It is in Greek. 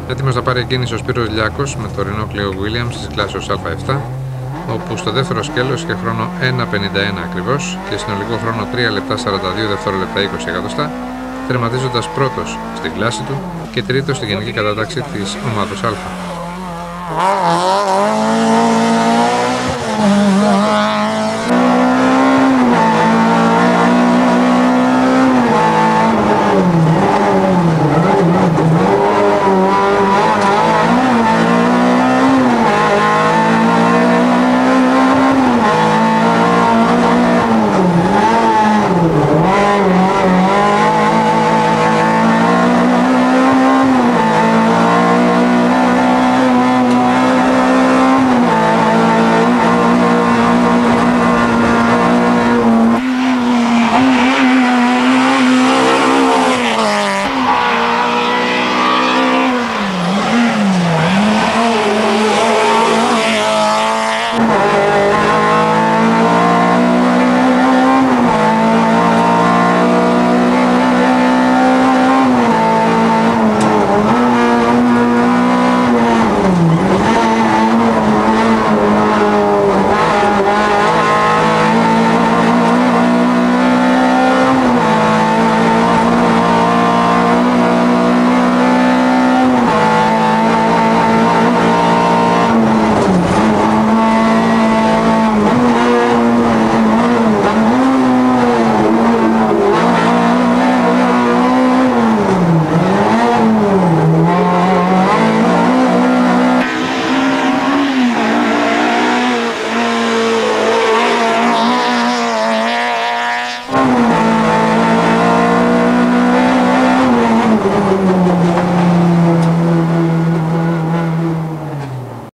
Έτοιμος να πάρει εκκίνηση ο Σπύρος Λιάκος με το Renault Clio Williams της κλάσης Α7, όπου στο δεύτερο σκέλος είχε χρόνο 1.51 ακριβώς και συνολικό χρόνο 3 λεπτά 42 δευτερόλεπτα 20 εκατοστά, τερματίζοντας πρώτος στην κλάση του και τρίτος στη γενική κατάταξη της ομάδος Α.